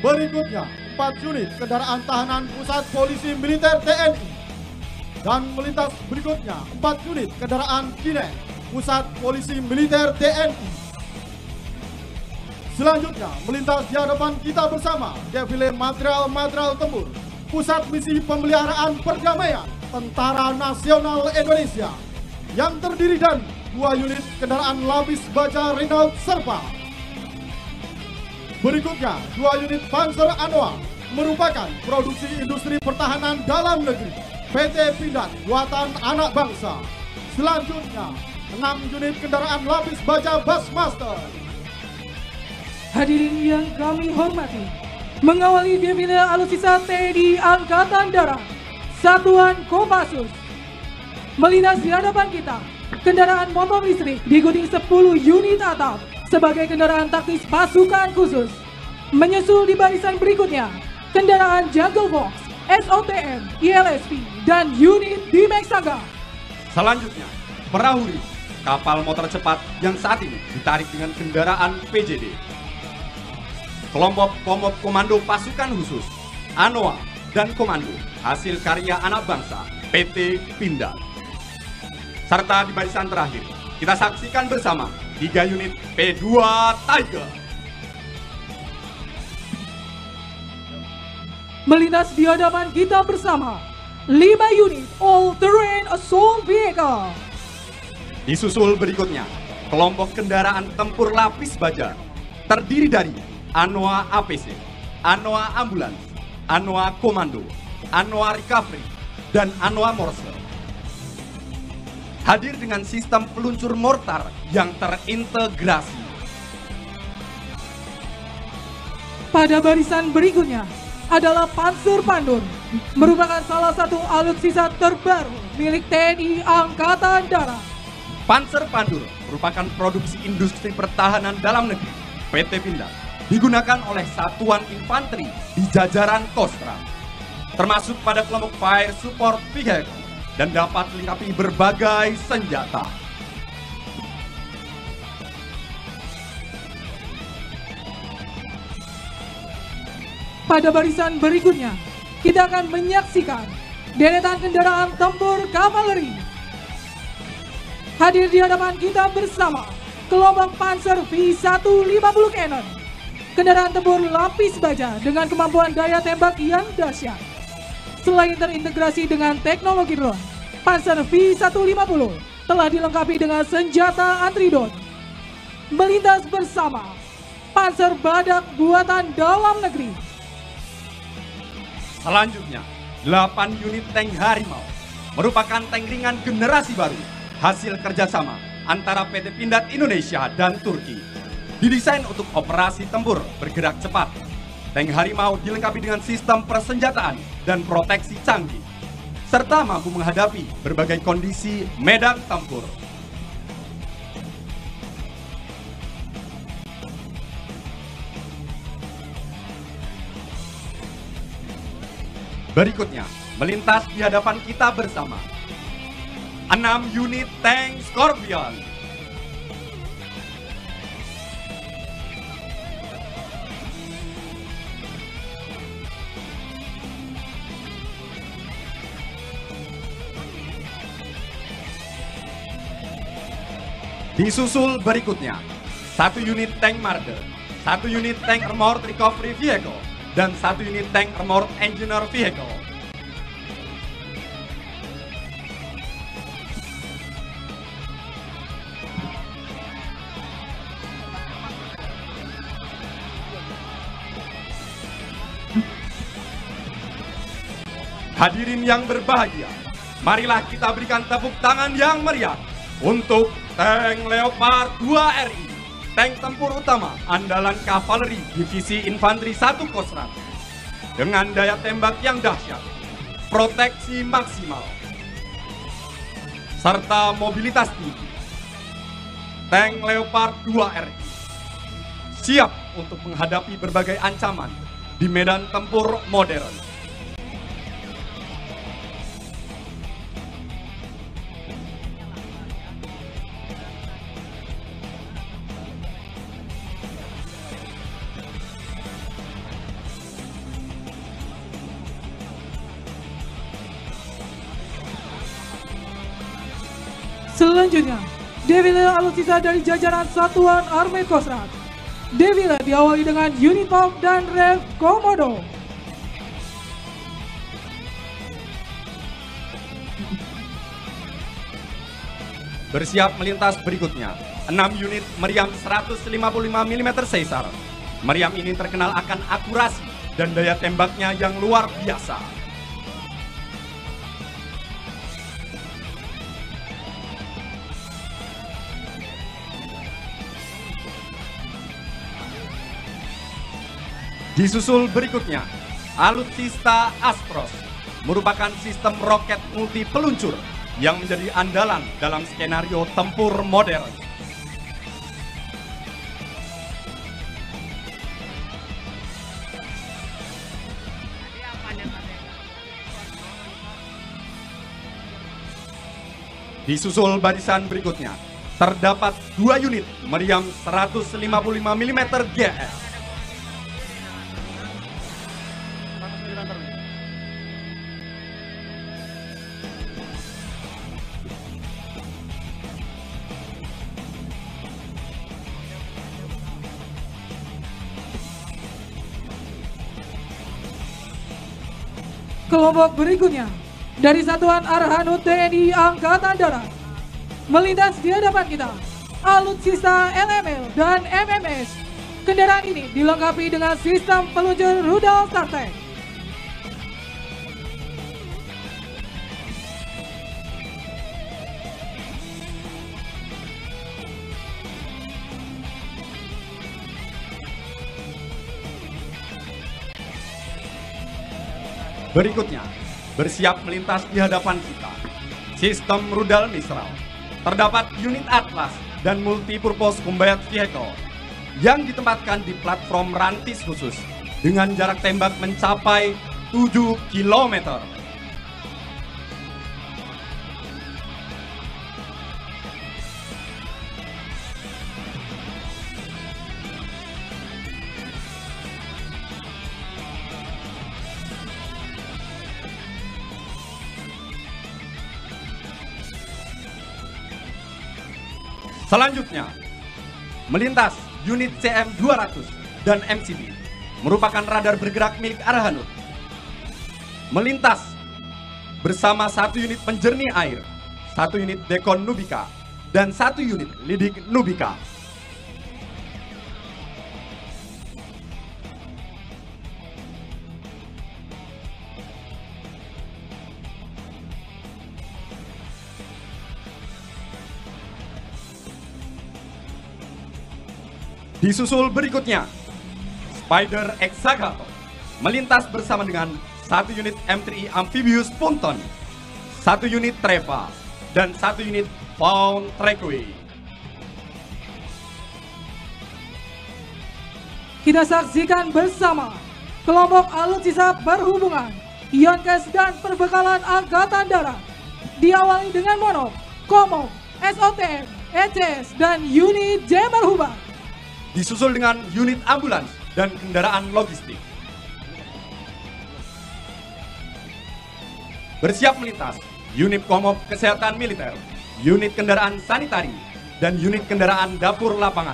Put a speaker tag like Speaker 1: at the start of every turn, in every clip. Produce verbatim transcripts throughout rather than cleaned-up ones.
Speaker 1: Berikutnya, empat unit kendaraan tahanan pusat polisi militer T N I. Dan melintas berikutnya, empat unit kendaraan Kinen pusat polisi militer T N I. Selanjutnya, melintas di hadapan kita bersama defile material-material tempur Pusat Misi Pemeliharaan Perdamaian Tentara Nasional Indonesia yang terdiri dari dua unit kendaraan lapis baja Renault Serpa. Berikutnya, dua unit Panzer Anoa merupakan produksi industri pertahanan dalam negeri P T Pindad buatan anak bangsa. Selanjutnya, enam unit kendaraan lapis baja Bassmaster.
Speaker 2: Hadirin yang kami hormati, mengawali defile alutsista T N I Angkatan Darat, Satuan Kopassus. Melintas di hadapan kita, kendaraan motor listrik diikuti sepuluh unit atap sebagai kendaraan taktis pasukan khusus. Menyusul di barisan berikutnya, kendaraan Jungle Fox, S O T M, I L S P, dan unit Dimex Saga.
Speaker 3: Selanjutnya, Perahuri, kapal motor cepat yang saat ini ditarik dengan kendaraan P J D. Kelompok Komop Komando Pasukan Khusus, Anoa, dan Komando, hasil karya anak bangsa, P T Pindad. Serta di barisan terakhir, kita saksikan bersama tiga unit P dua Tiger.
Speaker 2: Melintas di hadapan kita bersama, lima unit All-Terrain Assault Vehicle.
Speaker 3: Disusul berikutnya, kelompok kendaraan tempur lapis baja, terdiri dari Anoa A P C, Anoa Ambulans, Anoa Komando, Anoa Recovery, dan Anoa Morse. Hadir dengan sistem peluncur mortar yang terintegrasi.
Speaker 2: Pada barisan berikutnya adalah Panzer Pandur, merupakan salah satu alutsista terbaru milik T N I Angkatan Darat.
Speaker 3: Panzer Pandur merupakan produksi industri pertahanan dalam negeri P T Pindad, digunakan oleh satuan infanteri di jajaran Kostrat, termasuk pada kelompok Fire Support Vehicle, dan dapat dilengkapi berbagai senjata.
Speaker 2: Pada barisan berikutnya, kita akan menyaksikan deretan kendaraan tempur kavaleri. Hadir di hadapan kita bersama kelompok Panzer V seratus lima puluh Cannon, kendaraan tempur lapis baja dengan kemampuan daya tembak yang dahsyat. Selain terintegrasi dengan teknologi drone, Panzer V seratus lima puluh telah dilengkapi dengan senjata anti-drone. Melintas bersama Panzer Badak buatan dalam negeri.
Speaker 3: Selanjutnya, delapan unit tank Harimau merupakan tank ringan generasi baru hasil kerjasama antara P T Pindad Indonesia dan Turki. Didesain untuk operasi tempur bergerak cepat. Tank Harimau dilengkapi dengan sistem persenjataan dan proteksi canggih, serta mampu menghadapi berbagai kondisi medan tempur. Berikutnya, melintas di hadapan kita bersama enam unit tank Scorpion. Disusul berikutnya, satu unit tank Marder, satu unit tank Armored Recovery Vehicle, dan satu unit tank Armored Engineer Vehicle. Hadirin yang berbahagia, marilah kita berikan tepuk tangan yang meriah untuk tank Leopard dua R I, tank tempur utama andalan kavaleri Divisi Infanteri satu Kostrat, dengan daya tembak yang dahsyat, proteksi maksimal, serta mobilitas tinggi. Tank Leopard dua R I siap untuk menghadapi berbagai ancaman di medan tempur modern.
Speaker 2: Selanjutnya, defile alutsista dari jajaran Satuan Armet Kostrad. Defile diawali dengan unit pop dan ref komodo.
Speaker 3: Bersiap melintas berikutnya, enam unit meriam seratus lima puluh lima milimeter Caesar. Meriam ini terkenal akan akurasi dan daya tembaknya yang luar biasa. Disusul berikutnya, alutsista Astros merupakan sistem roket multi peluncur yang menjadi andalan dalam skenario tempur modern. Disusul barisan berikutnya, terdapat dua unit meriam seratus lima puluh lima milimeter G S.
Speaker 2: Kelompok berikutnya dari Satuan Arhanud T N I Angkatan Darat. Melintas di hadapan kita, alutsista L M L dan M M S. Kendaraan ini dilengkapi dengan sistem peluncur rudal StarTech.
Speaker 3: Berikutnya, bersiap melintas di hadapan kita, sistem rudal Mistral. Terdapat unit Atlas dan multipurpose combat vehicle yang ditempatkan di platform rantis khusus dengan jarak tembak mencapai tujuh kilometer. Selanjutnya, melintas unit C M dua ratus dan M C B merupakan radar bergerak milik Arhanud. Melintas bersama satu unit penjernih air, satu unit Dekon Nubika, dan satu unit Lidik Nubika. Disusul berikutnya, Spider Exagato melintas bersama dengan satu unit M tiga E Amphibious Punton, satu unit Treva, dan satu unit Faun Trackway.
Speaker 2: Kita saksikan bersama kelompok alutsista berhubungan, Yonkes dan perbekalan Angkatan Darat. Diawali dengan Monop, Komop, S O T M, E C S, dan unit Jammer Hubar.
Speaker 3: Disusul dengan unit ambulans dan kendaraan logistik. Bersiap melintas, unit Komop Kesehatan Militer, unit kendaraan sanitari, dan unit kendaraan dapur lapangan.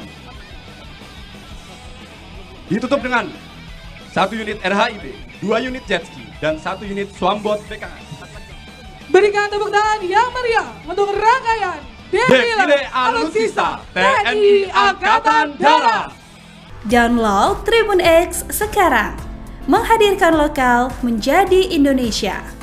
Speaker 3: Ditutup dengan satu unit R H I B, dua unit jet ski, dan satu unit Swambot B K S.
Speaker 2: Berikan tepuk tangan yang meriah untuk rangkaian defile alutsista T N I Angkatan Darat.
Speaker 4: Download Tribun X sekarang, menghadirkan lokal menjadi Indonesia.